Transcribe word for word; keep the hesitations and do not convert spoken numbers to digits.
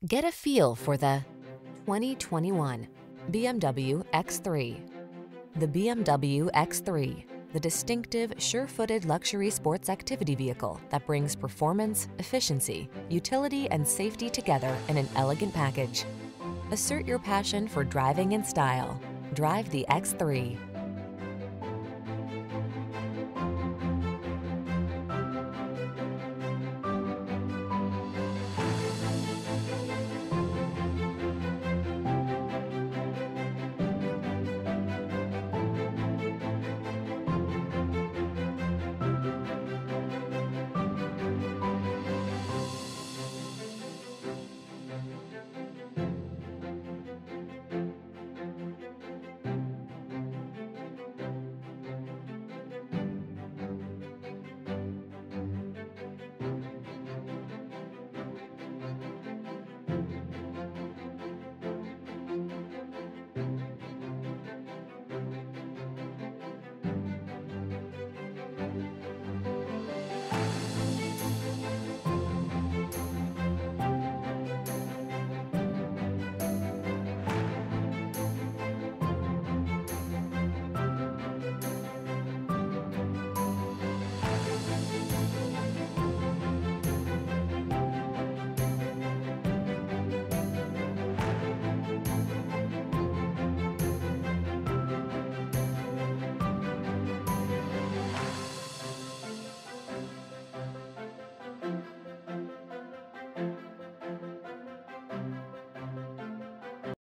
Get a feel for the twenty twenty-one B M W X three. The B M W X three, the distinctive, sure-footed luxury sports activity vehicle that brings performance, efficiency, utility, and safety together in an elegant package. Assert your passion for driving in style. Drive the X three.